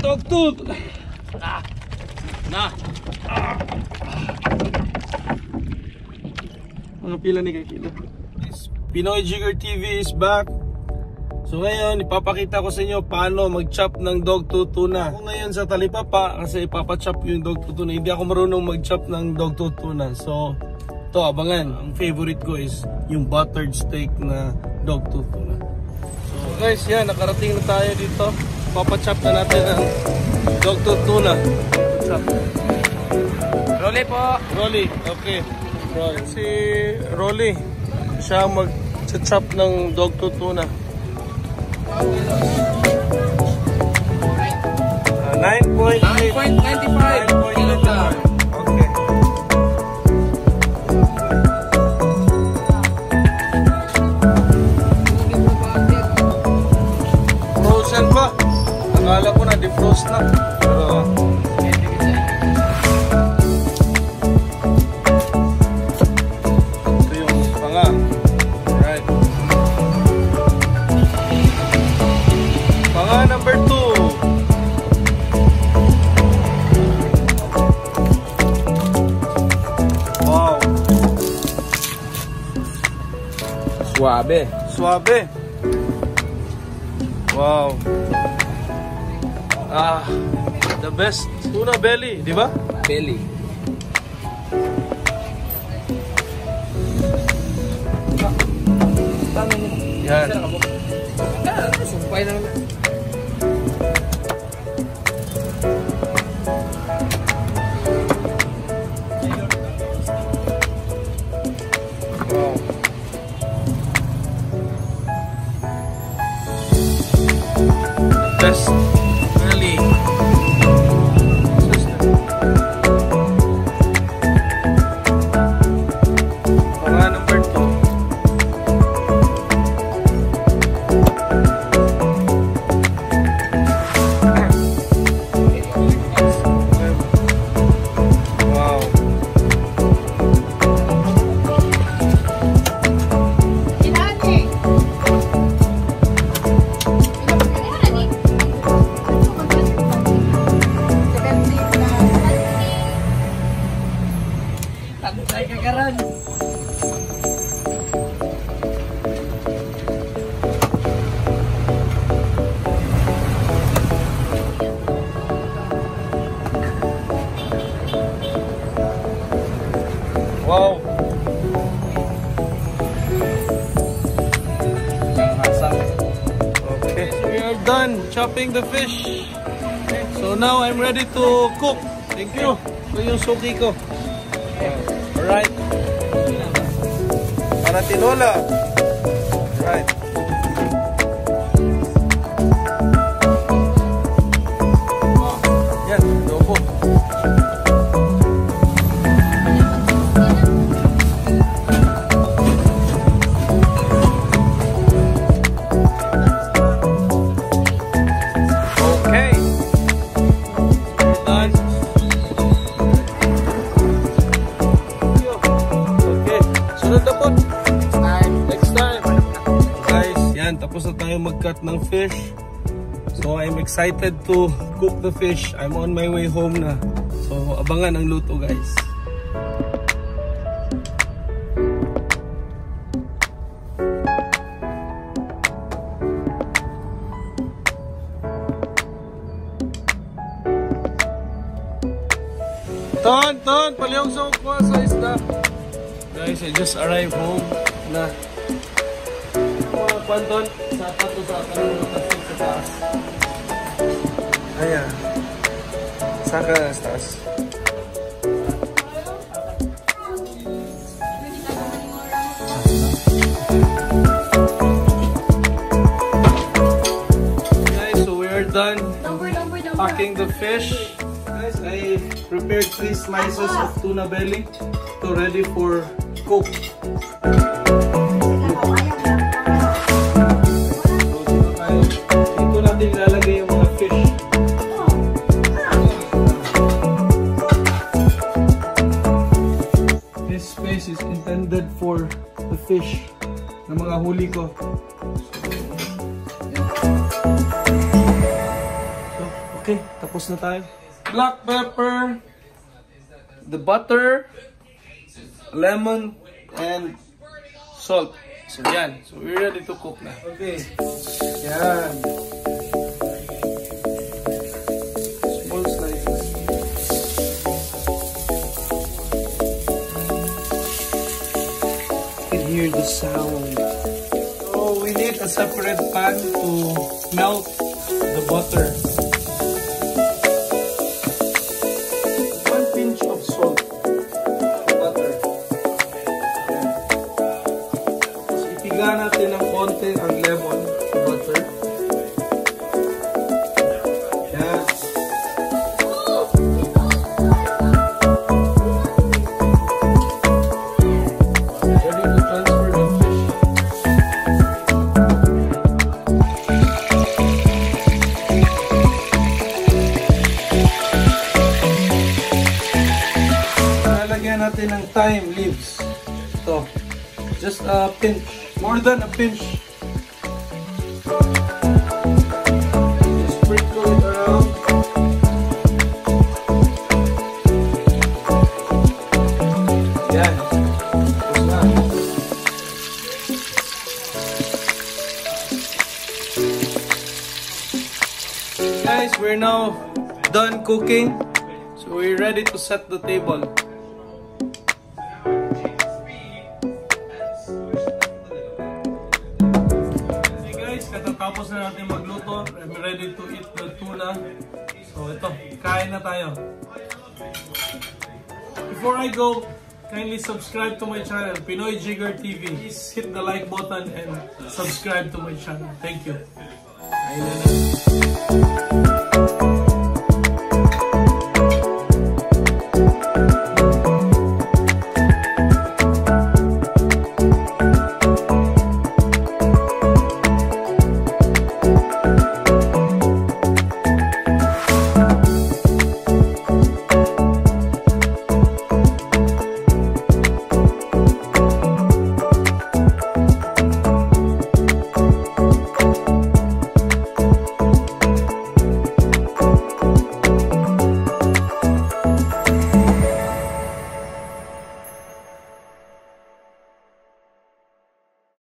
Dogtooth! Mga pila ni kakilo. Pinoy Jigger TV is back. So ngayon, ipapakita ko sa inyo paano mag-chop ng Dogtooth Tuna. Ako ngayon sa talipapa kasi ipapachop yung Dogtooth Tuna. Hindi ako marunong mag-chop ng Dogtooth Tuna. So, ito abangan. Ang favorite ko is yung buttered steak na Dogtooth Tuna. So guys, yan. Nakarating na tayo dito. Papachop na natin ang Dogtooth Tuna. Chop. Rolly po. Rolly, okay. Si Rolly, siya mag-chop ng Dogtooth Tuna. 9.95. Okay. Frozen pa. Akala ko na defrost na. Pero ito yung panga. Alright. Panga number 2. Wow. Suabe. Suabe. Wow. The best tuna belly, di ba? Belly. Yan. Sumpay na naman. Wow. Best belly. Panga number 2. Wow. Ay, kagaran. Wow. Okay, so we are done chopping the fish. So now I'm ready to cook. Thank you. Ito yung suki ko. Alright. Para tinola. Alright. Yan, adobo. Okay. Done. Okay. Sunod na po. Next time. Guys, yan. Tapos na tayo mag-cut ng fish. So, I'm excited to cook the fish. I'm on my way home na. So, abangan ang luto, guys. Ton, palihog sa ukwa sa isda. Guys, I just arrived home na. Mga panton, saka to sa kanong tasik sa taas. Ayan. Saka sa taas. Guys, so we are done packing the fish. Guys, I prepared 3 slices of tuna belly to ready for cook. Dito natin ilalagay yung mga fish. This space is intended for the fish na mga huli ko. So, Okay, tapos na tayo. Black pepper, the butter, lemon, and salt. So yan. So we're ready to cook na. Okay. Yan. Small slices. You can hear the sound. So we need a separate pan to melt the butter. 1 pinch of salt. Butter. Tapos ipiga natin ng konti ang lemon butter. Yan. Ready to transfer the fish. Lalagyan natin ng thyme leaves. Ito. Just a pinch. More than a pinch. Just sprinkle it around. Yan. Tapos na. Guys, we're now done cooking. So we're ready to set the table. Okay guys, katatapos na natin magluto. I'm ready to eat the tuna. So ito, kain na tayo. Before I go, kindly subscribe to my channel, Pinoy Jigger TV. Please hit the like button and subscribe to my channel. Thank you. Kain na na.